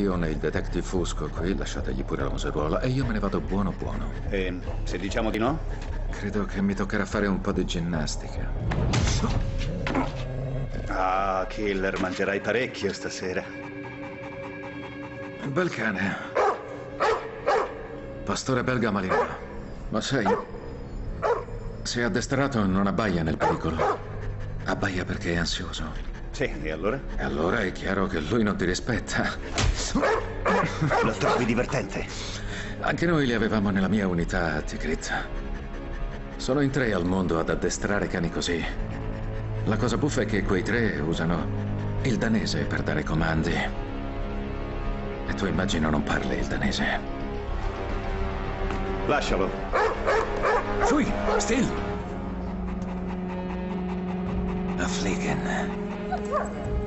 Io e il detective Fusco qui, lasciategli pure la museruola e io me ne vado buono buono. E se diciamo di no? Credo che mi toccherà fare un po' di ginnastica. Ah, Killer, mangerai parecchio stasera. Bel cane. Pastore belga malinois. Ma sai, se è addestrato non abbaia nel pericolo. Abbaia perché è ansioso. Sì, e allora? E allora è chiaro che lui non ti rispetta. Lo trovi divertente? Anche noi li avevamo nella mia unità, Tikrit. Sono in 3 al mondo ad addestrare cani così. La cosa buffa è che quei 3 usano il danese per dare comandi. E tu immagino non parli il danese. Lascialo. Pfui, still! A fliegen.